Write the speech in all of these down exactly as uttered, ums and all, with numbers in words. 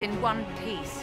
in one piece.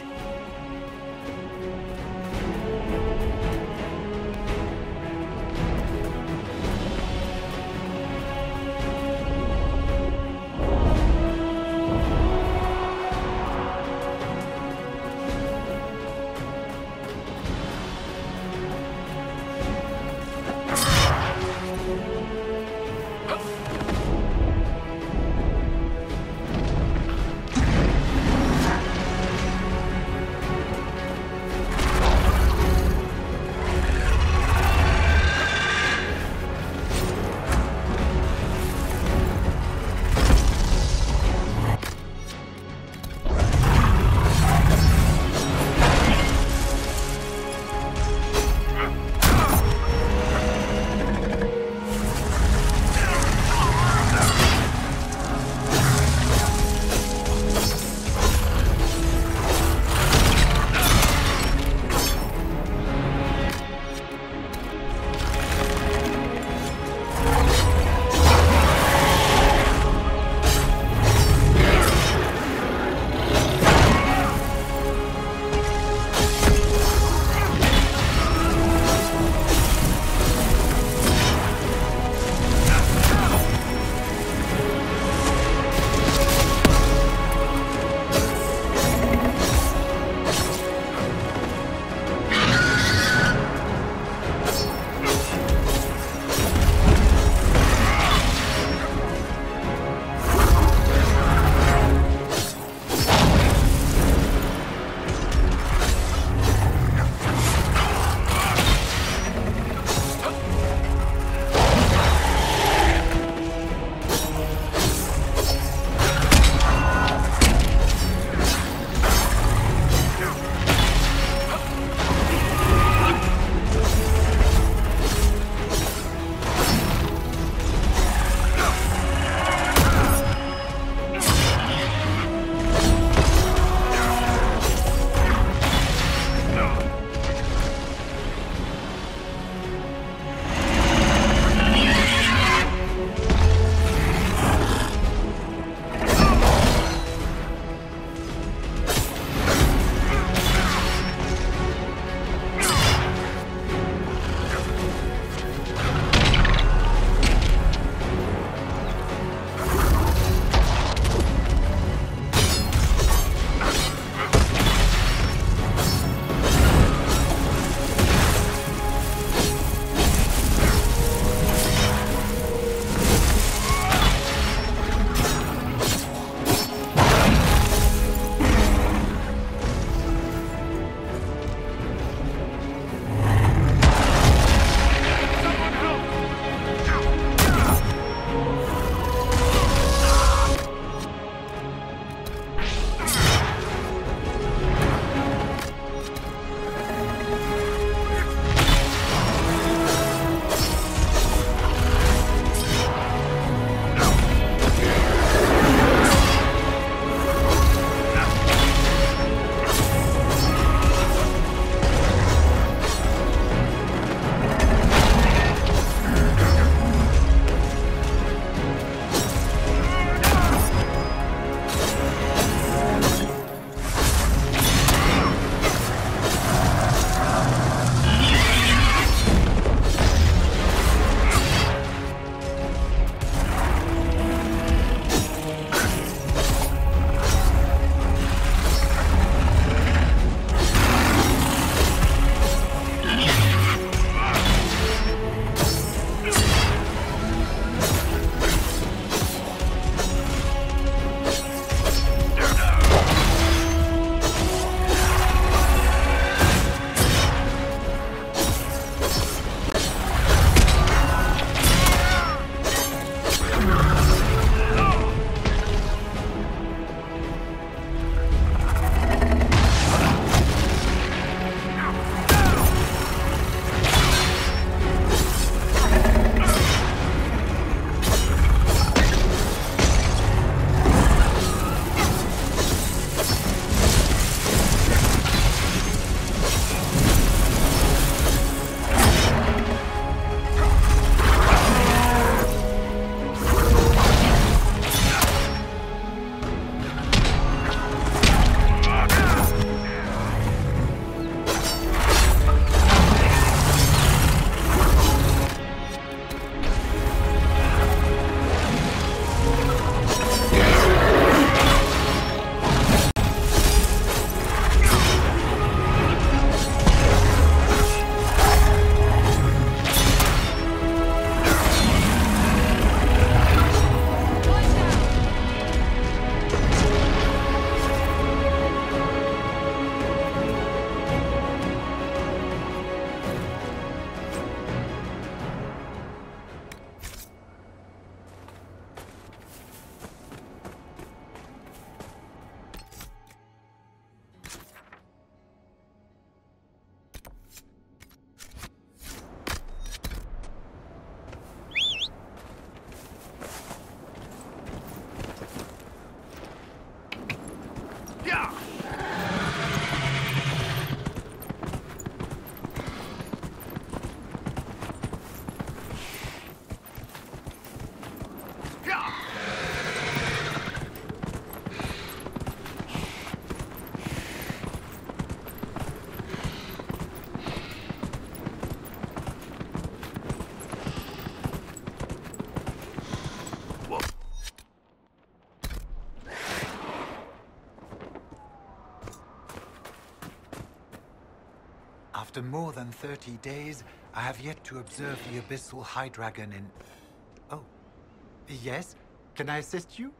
After more than thirty days, I have yet to observe the Abyssal High Dragon in... Oh. Yes? Can I assist you?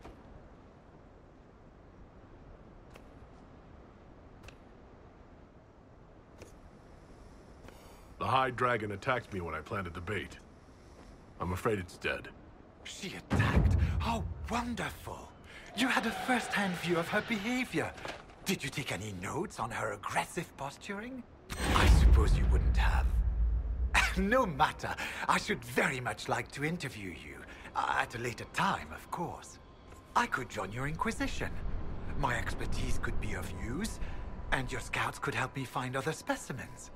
The High Dragon attacked me when I planted the bait. I'm afraid it's dead. She attacked? How wonderful! You had a first-hand view of her behavior. Did you take any notes on her aggressive posturing? I suppose you wouldn't have. No matter. I should very much like to interview you. Uh, at a later time, of course. I could join your Inquisition. My expertise could be of use, and your scouts could help me find other specimens.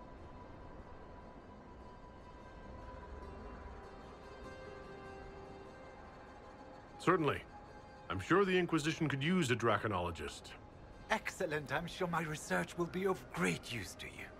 Certainly. I'm sure the Inquisition could use a draconologist. Excellent. I'm sure my research will be of great use to you.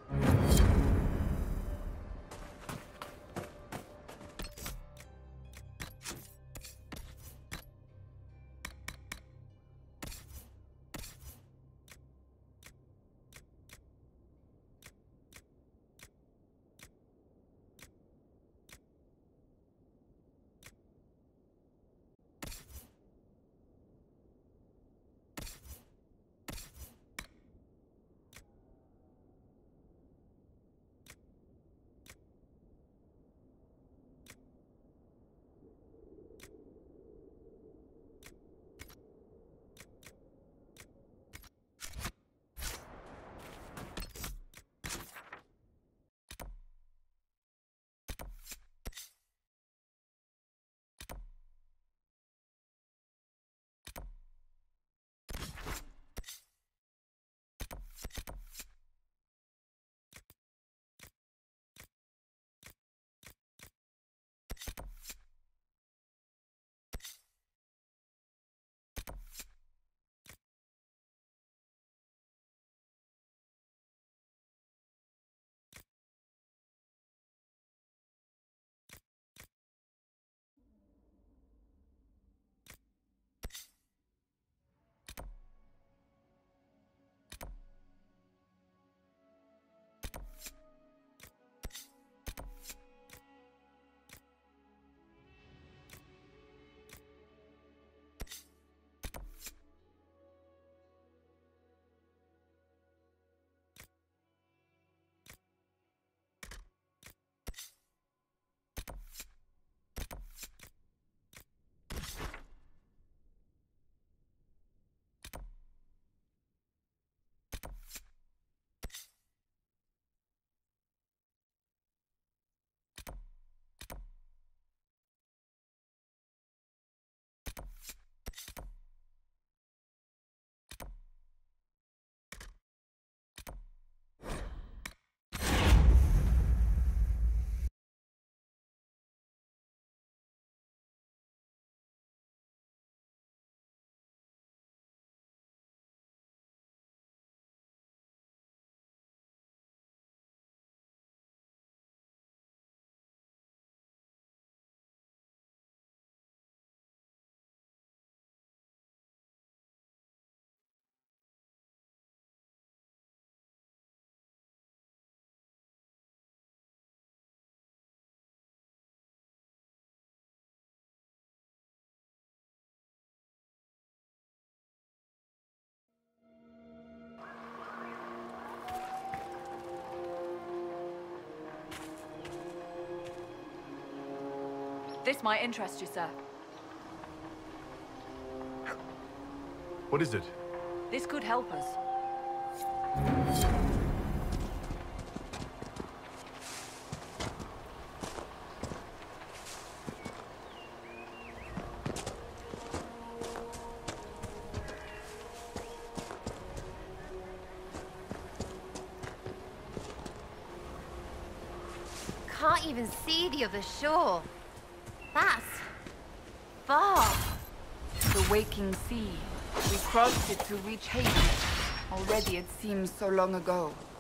This might interest you, sir. What is it? This could help us. Can't even see the other shore. That's far. The waking sea. We crossed it to reach Hades. Already it seems so long ago.